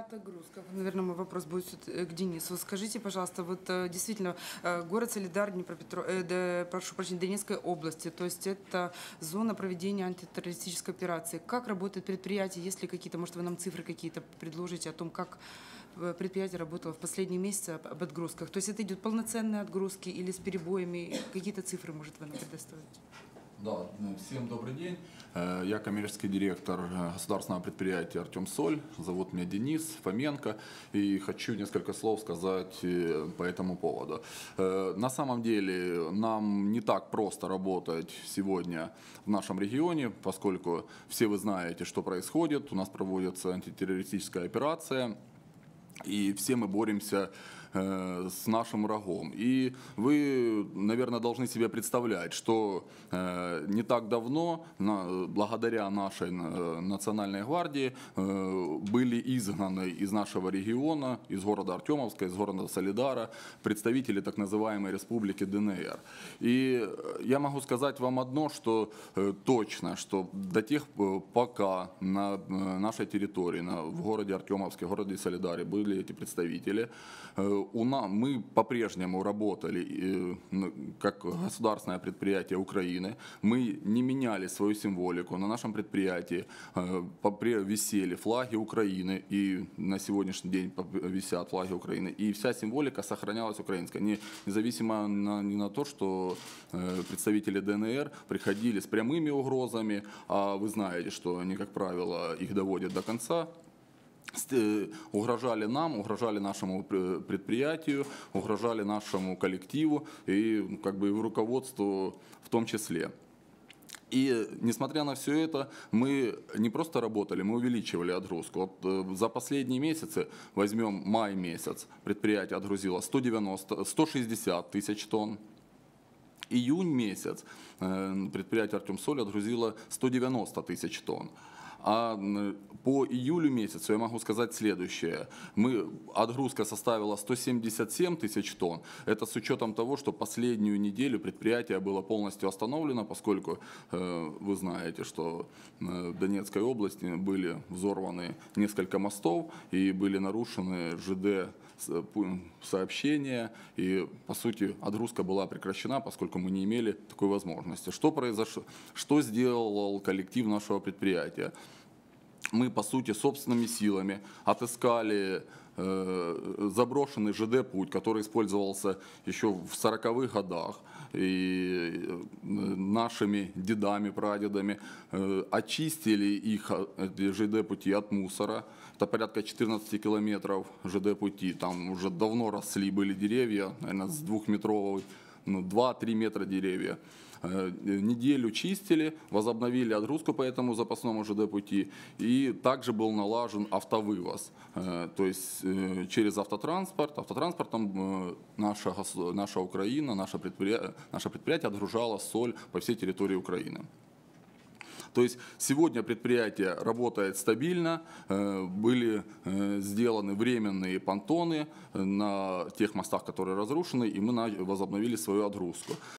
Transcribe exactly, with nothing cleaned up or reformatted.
от отгрузков. Наверное, мой вопрос будет к Денису. Скажите, пожалуйста, вот действительно, город Солидар, Днепропетро... э, прошу прощения, Донецкой области, то есть это зона проведения антитеррористической операции. Как работает предприятие? Есть ли какие-то, может, вы нам цифры какие-то предложите о том, как предприятие работало в последние месяцы об отгрузках? То есть это идет полноценные отгрузки или с перебоями? Какие-то цифры, может, вы нам предоставить? Да, всем добрый день. Я коммерческий директор государственного предприятия «Артем Соль». Зовут меня Денис Фоменко. И хочу несколько слов сказать по этому поводу. На самом деле нам не так просто работать сегодня в нашем регионе, поскольку все вы знаете, что происходит. У нас проводится антитеррористическая операция. И все мы боремся э, с нашим врагом. И вы, наверное, должны себе представлять, что э, не так давно, на, благодаря нашей э, национальной гвардии, э, были изгнаны из нашего региона, из города Артемовска, из города Солидара, представители так называемой республики ДНР. И я могу сказать вам одно, что э, точно, что до тех, пока на э, нашей территории, на, в городе Артемовске, в городе Солидаре были эти представители. У нас, мы по-прежнему работали как государственное предприятие Украины. Мы не меняли свою символику. На нашем предприятии висели флаги Украины, и на сегодняшний день висят флаги Украины. И вся символика сохранялась украинской. Не, независимо на, не на то, что представители ДНР приходили с прямыми угрозами, а вы знаете, что они, как правило, их доводят до конца. Угрожали нам, угрожали нашему предприятию, угрожали нашему коллективу и как бы руководству в том числе. И несмотря на все это, мы не просто работали, мы увеличивали отгрузку. Вот за последние месяцы, возьмем май месяц, предприятие отгрузило сто девяносто, сто шестьдесят тысяч тонн. Июнь месяц предприятие «Артем Соль» отгрузило сто девяносто тысяч тонн. А по июлю месяцу я могу сказать следующее. Мы, отгрузка составила сто семьдесят семь тысяч тонн. Это с учетом того, что последнюю неделю предприятие было полностью остановлено, поскольку э, вы знаете, что в Донецкой области были взорваны несколько мостов и были нарушены ЖД сообщения. И, по сути, отгрузка была прекращена, поскольку мы не имели такой возможности. Что произошло? Что сделал коллектив нашего предприятия? Мы, по сути, собственными силами отыскали э, заброшенный ЖД-путь, который использовался еще в сороковых годах. И нашими дедами, прадедами э, очистили их, эти ЖД-пути, от мусора. Это порядка четырнадцати километров ЖД-пути. Там уже давно росли были деревья, наверное, с двухметровой, ну, два-три метра деревья. Неделю чистили, возобновили отгрузку по этому запасному ЖД-пути, и также был налажен автовывоз, то есть через автотранспорт. Автотранспортом наша, наша Украина, наше предприятие, наше предприятие отгружало соль по всей территории Украины. То есть сегодня предприятие работает стабильно, были сделаны временные понтоны на тех мостах, которые разрушены, и мы возобновили свою отгрузку.